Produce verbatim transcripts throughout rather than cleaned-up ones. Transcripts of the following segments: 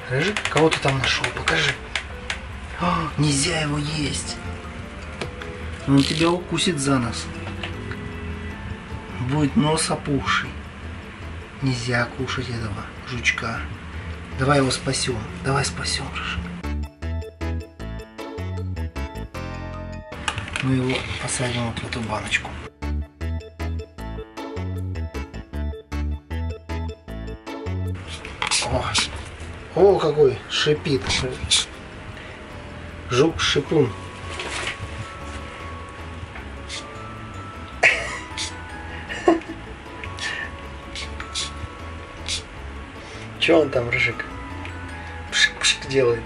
Рыжик, кого ты там нашел? Покажи. О, нельзя его есть. Он тебя укусит за нос. Будет нос опухший. Нельзя кушать этого жучка. Давай его спасем. Давай спасем, Рыжик. Мы его посадим вот в эту баночку. О, о, какой шипит. Жук-шипун. Че он там, Рыжик? Пшик-пшик делает.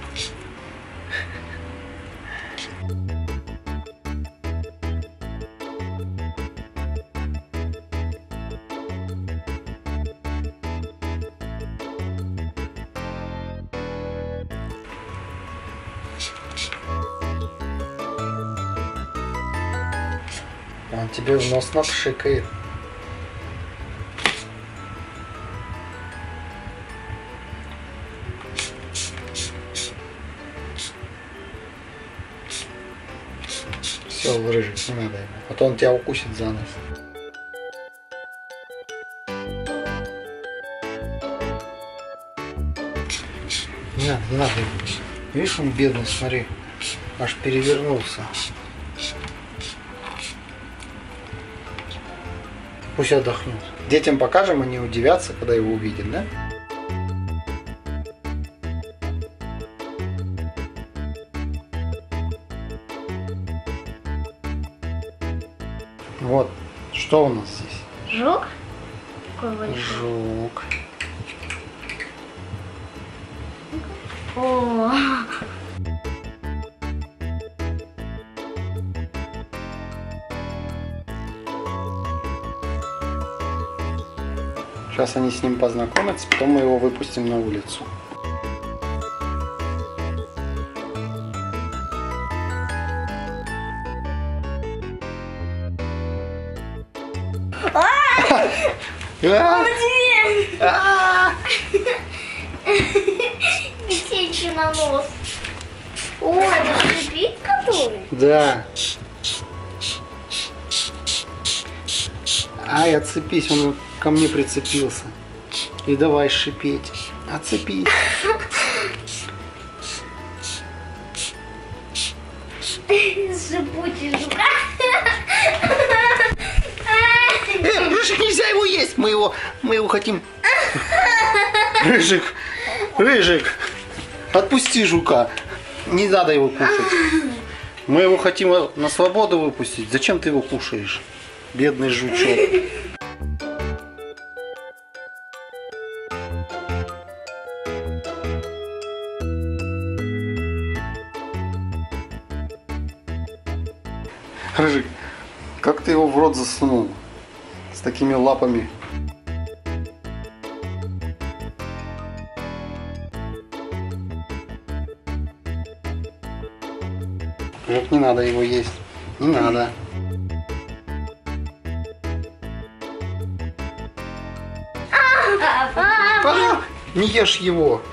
Он тебе в нос напшикает. Все, Рыжик, не надо ему. А то он тебя укусит за нос. Не надо, не надо ему. Видишь, он бедный, смотри. Аж перевернулся. Пусть отдохнет. Детям покажем, они удивятся, когда его увидят, да? Вот, что у нас здесь? Жук? Какой большой? Жук. О. Сейчас они с ним познакомятся, потом мы его выпустим на улицу. Течи на нос. О, это шипит который? Да. Ай, отцепись, он ко мне прицепился. И давай шипеть. Отцепись. Шипучий жука. Э, Рыжик, нельзя его есть. Мы его, мы его хотим. Рыжик, Рыжик, отпусти жука. Не надо его кушать. Мы его хотим на свободу выпустить. Зачем ты его кушаешь? Бедный жучок. Рыжик, как ты его в рот засунул? С такими лапами. Рыжик, не надо его есть. Не надо. А, не ешь его.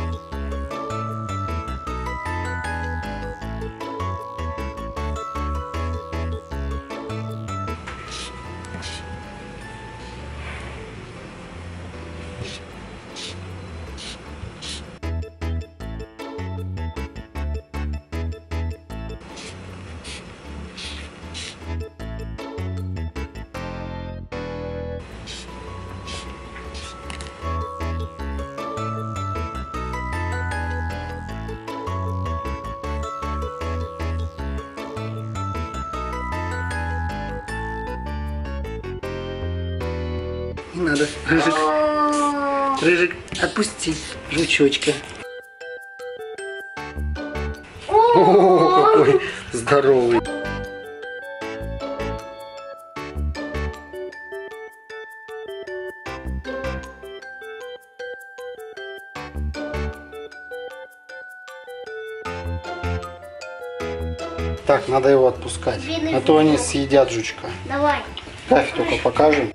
Не надо. Рыжик, Рыжик, отпусти жучочка. О, какой здоровый. Так, надо его отпускать, а то они съедят жучка. Давай. Ставь, только покажем.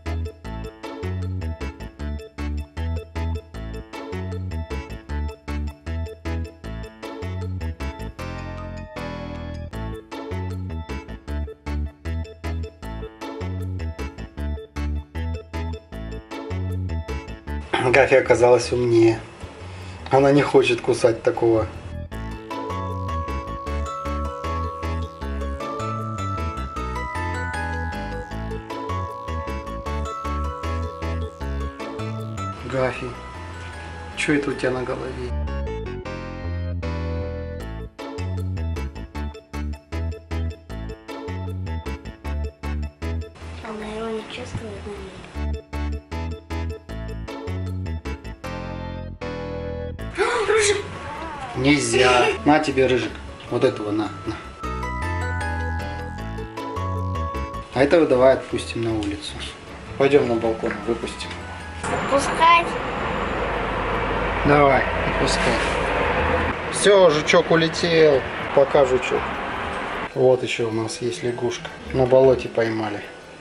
Гафи оказалась умнее. Она не хочет кусать такого. Гафи, что это у тебя на голове? Она его не чувствует на ней. Рыжик! Нельзя. На тебе, Рыжик. Вот этого на. на. А этого давай отпустим на улицу. Пойдем на балкон, выпустим. Отпускать. Давай, отпускай. Все, жучок улетел. Пока, жучок. Вот еще у нас есть лягушка. На болоте поймали.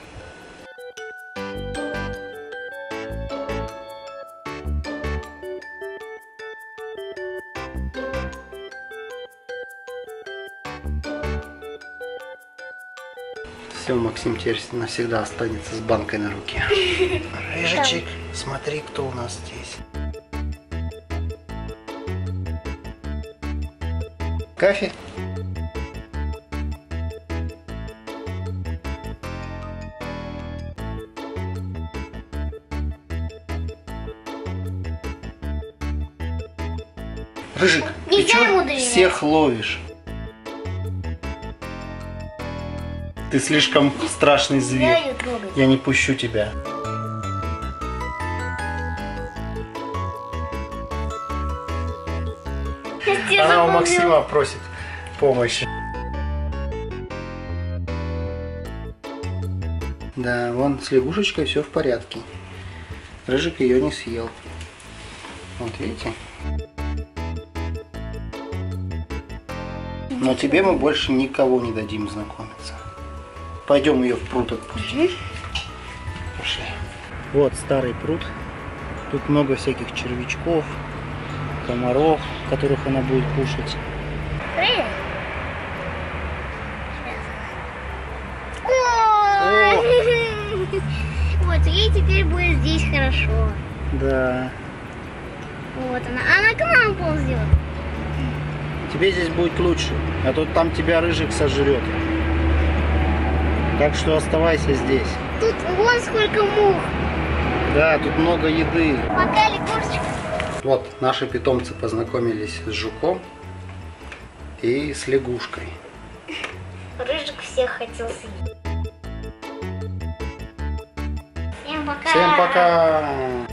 Все, Максим теперь навсегда останется с банкой на руке. Рыжичек, смотри, кто у нас здесь. Кафе? Рыжик, ты Нельзя ему чё доверять. всех ловишь? Ты слишком страшный Я зверь. ее трогать. Я не пущу тебя. Я тебя Она у запомнила. Максима просит помощи. Да, вон с лягушечкой все в порядке. Рыжик ее не съел. Вот видите? Но тебе мы больше никого не дадим знакомиться. Пойдем ее в пруд отпустим. Пошли. Вот старый пруд. Тут много всяких червячков, комаров, которых она будет кушать. Привет. О! Ой. Вот, ей теперь будет здесь хорошо. Да. Вот она. Она к нам ползет. Тебе здесь будет лучше, а то там тебя Рыжик сожрет. Так что оставайся здесь. Тут вон сколько мух. Да, тут много еды. Пока, лягушечка. Вот наши питомцы познакомились с жуком и с лягушкой. Рыжик всех хотел съесть. Всем пока. Всем пока!